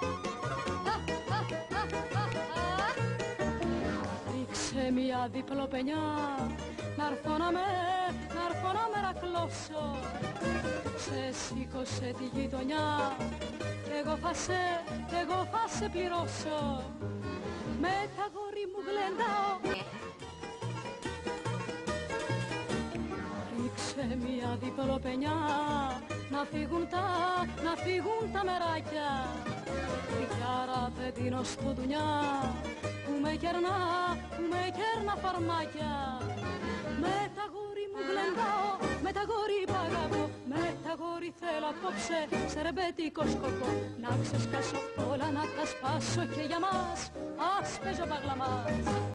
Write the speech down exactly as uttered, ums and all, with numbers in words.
Ρίξε μια διπλοπενιά, να'ρθώ να με, να'ρθώ να με ρακλώσω. Σε σήκωσε τη γειτονιά, κι εγώ θα σε, κι εγώ θα σε πληρώσω. Με τα γόρι μου γλεντάω. Ρίξε μια διπλοπενιά, να φύγουν τα, να φύγουν τα μεράκια. Γλυκιάρα πετείνω στο δουνιά, που με κερνά, που με κέρνα φαρμάκια. Με τα γόρι μου γλεντάω, με τα γόρι που αγαπώ. Με τα γόρι θέλω απόψε σε ρεμπέτικο σκοπό. Να ξεσκάσω όλα, να τα σπάσω και για μας, ας παίζω παγλαμάς.